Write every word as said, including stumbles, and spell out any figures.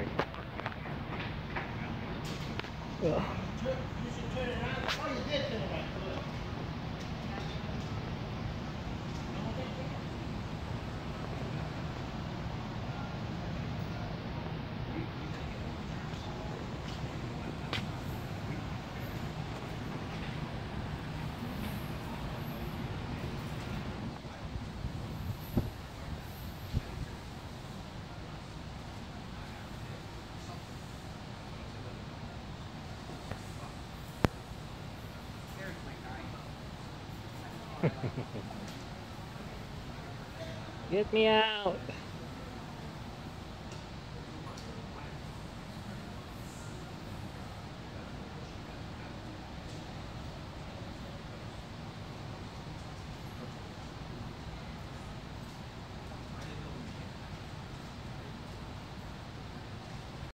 Ugh. You should turn it around. Oh, you did turn it around. Good. Get me out!